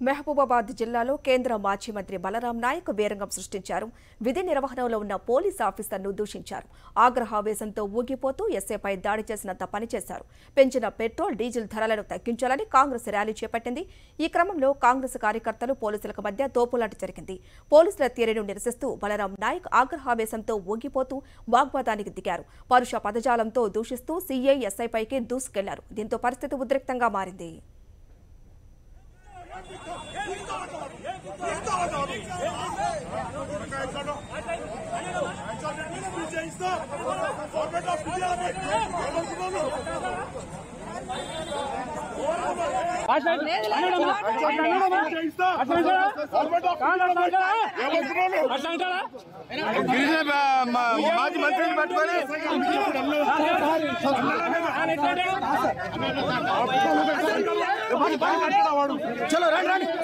మహబూబాబాద్ జిల్లాలో కేంద్ర మాజీ మంత్రి బలరాం నాయక్ వీరంగం సృష్టించారు. విధి నిర్వహణలో ఉన్న పోలీస్ ఆఫీసర్ను దూషించారు. ఆగ్రహావేశంతో ఊగిపోతూ ఎస్ఐపై దాడి చేసినంత పనిచేశారు. పెంచిన పెట్రోల్, డీజిల్ ధరలను తగ్గించాలని కాంగ్రెస్ ర్యాలీ చేపట్టింది. ఈ క్రమంలో కాంగ్రెస్ కార్యకర్తలు, పోలీసులకు మధ్య తోపులాట జరిగింది. పోలీసుల తీరును నిరసిస్తూ బలరాం నాయక్ ఆగ్రహావేశంతో ఊగిపోతూ వాగ్వాదానికి దిగారు. పరుష పదజాలంతో దూషిస్తూ సీఐ, ఎస్ఐపైకి దూసుకెళ్లారు. దీంతో పరిస్థితి ఉద్రిక్తంగా మారింది. మాజీ మంత్రిని పట్టుకొని చలో రండి రండి